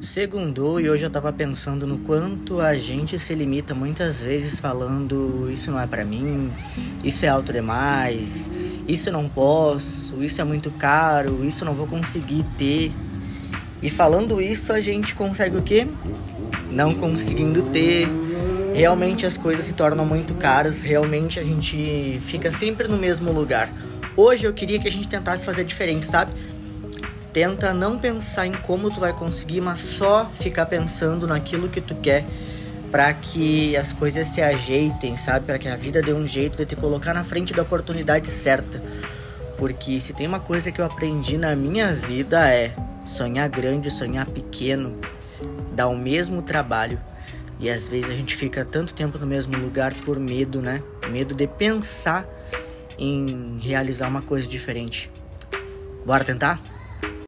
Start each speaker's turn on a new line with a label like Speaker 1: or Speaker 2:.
Speaker 1: Segundou e hoje eu tava pensando no quanto a gente se limita muitas vezes falando isso não é pra mim, isso é alto demais, isso eu não posso, isso é muito caro, isso eu não vou conseguir ter. E falando isso a gente consegue o quê? Não conseguindo ter. Realmente as coisas se tornam muito caras, realmente a gente fica sempre no mesmo lugar. Hoje eu queria que a gente tentasse fazer diferente, sabe? Tenta não pensar em como tu vai conseguir, mas só ficar pensando naquilo que tu quer para que as coisas se ajeitem, sabe? Para que a vida dê um jeito de te colocar na frente da oportunidade certa. Porque se tem uma coisa que eu aprendi na minha vida é sonhar grande, sonhar pequeno, dá o mesmo trabalho. E às vezes a gente fica tanto tempo no mesmo lugar por medo, né? Medo de pensar em realizar uma coisa diferente. Bora tentar?